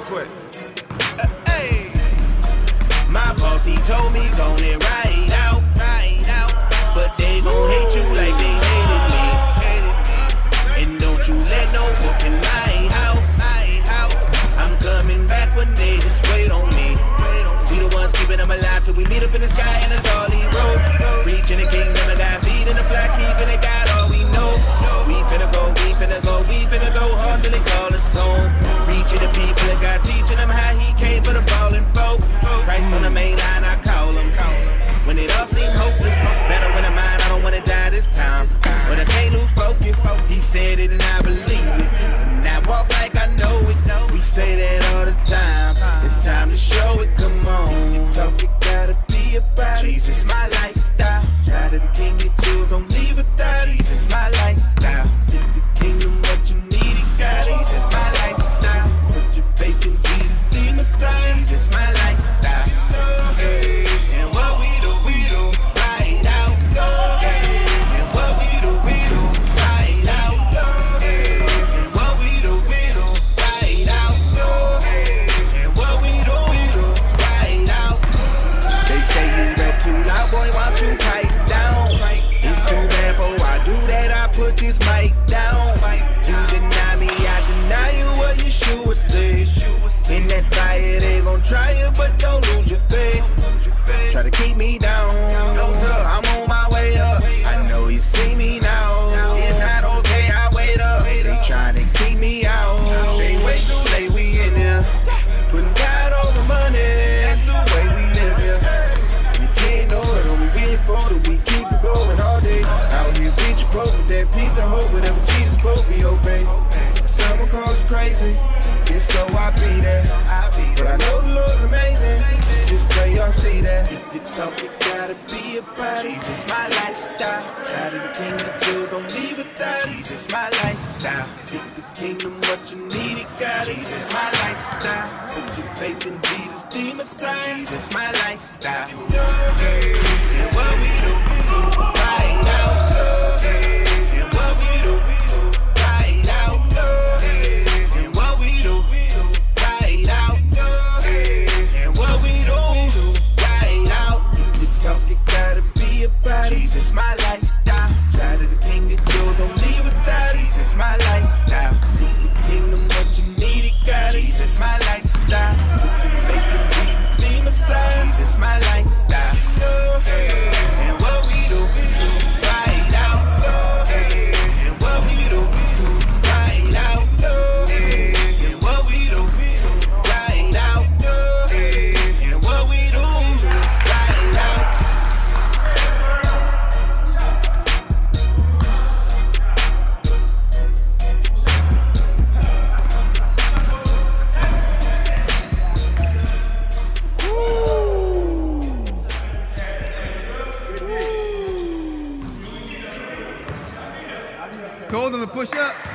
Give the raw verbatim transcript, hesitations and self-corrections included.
quick. Uh, hey. My boss, he told me go and ride out, ride out. But they gon' hate you like they hated me, hated me. And don't you let no walk in my house, my house. I'm coming back one day, just wait on me. We the ones keeping them alive till we meet up in the sky, and that's all he wrote. Preaching the kingdom, I got feet in the black, keeping it God, all we know. We finna go, we finna go, we finna go hard till they call us home. Reaching the people that God teaching them how he came for the ball and folk. Christ on the main line, I call him. When it all seemed hopeless, better in the mind, I don't wanna die this time. When I can't lose focus, he said it and I believe it. And I walk like I know it. We say that all the time. It's time to show it, come on. You talk, it gotta be about Jesus, my lifestyle. Child of the king, you choose, don't leave without it. Jesus, my lifestyle. Seek the kingdom, what you need, it got it. Jesus, my lifestyle. Put your faith in Jesus, the Messiah. Jesus, my lifestyle. Hey, and what we do, we do, right out. Hey, and what we do, we do, right out. Hey, and what we do, we do, right out. Hey, and what we do, we do, right out. They say you rap too loud, boy, why don't you pipe down? It's too bad, for I do that, I put this mic down. You deny me, I deny you, what Yeshua say. In that fire, they gon' try it, but don't lose your faith. Try to keep me down, no sir, I'm on my way up. I know you see me now. If not okay, I wait up. They trying to keep me out. They way too late, we in there. Putting God over money, that's the way we live here. And if you ain't know it, only we ain't for it, we keep it going all day. Out here, reach your flow with that peace and hope. Whatever Jesus spoke, we obey. Some will call us crazy, it's so I be there. But I know the Lord's amazing, just pray y'all see that. If you talk, it gotta be about Jesus, my lifestyle. Out of the kingdom, Jews don't leave without it. Jesus, my lifestyle. Seek the kingdom, what you need, it got it. Jesus, my lifestyle. Put your faith in Jesus, the Messiah. Jesus, my lifestyle. Hey, and what we do, we do right now. Hey, and what we do, we do right now. Hey, and what we do, we do right out. Hey, and what we do, we do right out. If you talk, it gotta be about Jesus, my lifestyle. Try to the king that you don't leave without it. Jesus, my lifestyle. Seek the kingdom, what you need, it got it. Jesus, my lifestyle. Put your faith in Jesus, the Messiah. Jesus, my lifestyle. Hey, and what we do, we do right out. Hey, and what we do, we do right out. Hey, and what we do, we do right out. Hey, and what we do, we do right out. Told them to push up.